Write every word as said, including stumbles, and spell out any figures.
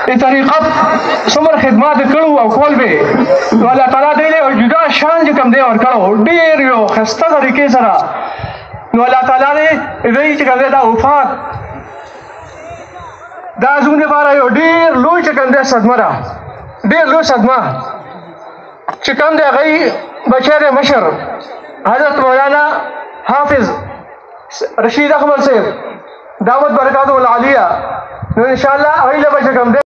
ای طریقه څومره خدمات کړو او کول به نو الله تعالی دې له جدا شان چې کوم دی ورکړو ډېر یو خسته طریقې سره نو الله تعالی دې دې چې کوم دی دا وفات دا زموږ لپاره یو ډېر لوی چې کوم دی صدمه ده ډېر لوی صدمه چې کوم دی هغه بچی مشر حضرت مولانا حافظ رشید احمد صاحب دعوت برکات العالیہ نو ان شاء الله هغه له بچ کوم